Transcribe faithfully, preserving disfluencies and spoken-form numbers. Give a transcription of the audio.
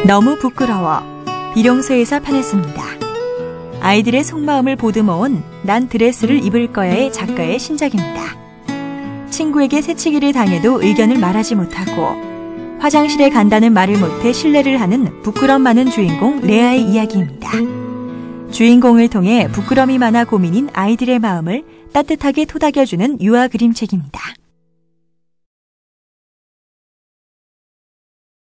너무 부끄러워. 비룡소에서 판했습니다. 아이들의 속마음을 보듬어온 난 드레스를 입을 거야의 작가의 신작입니다. 친구에게 새치기를 당해도 의견을 말하지 못하고 화장실에 간다는 말을 못해 실례를 하는 부끄럼 많은 주인공 레아의 이야기입니다. 주인공을 통해 부끄럼이 많아 고민인 아이들의 마음을 따뜻하게 토닥여주는 유아 그림책입니다.